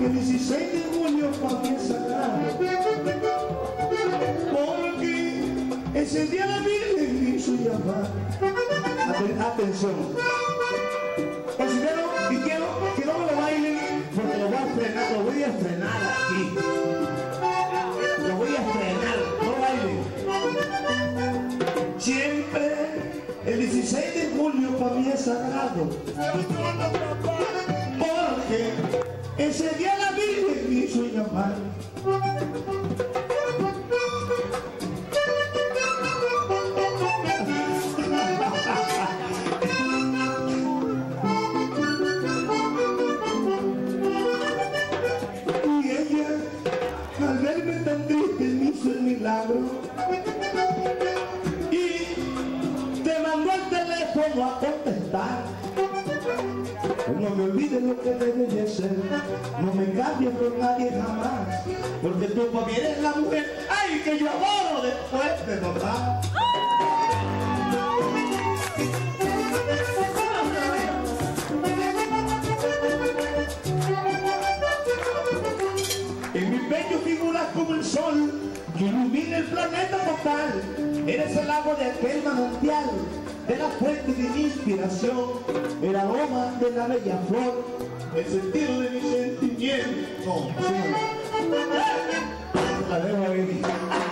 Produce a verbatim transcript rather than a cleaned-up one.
el dieciséis de julio para mí es sagrado, porque ese día la Virgen me hizo llamar. Atención, considero y quiero que no me lo bailen porque lo voy a frenar, lo voy a frenar aquí, lo voy a frenar, no bailen. Siempre el dieciséis de julio para mí es sagrado, porque ese día la Virgen me hizo llamar. Y ella, al verme tan triste, me hizo el milagro y te mandó el teléfono a contestar. No me olvides lo que debes de ser, no me cambies por nadie jamás, porque tú para mí eres la mujer, ay, que yo adoro después de mamá. En mi pecho figuras como el sol que ilumina el planeta total. Eres el agua de aquel manantial, de la fuente de mi inspiración, el aroma de la bella flor, el sentido de mi sentimiento. No, sí. La dejo ahí.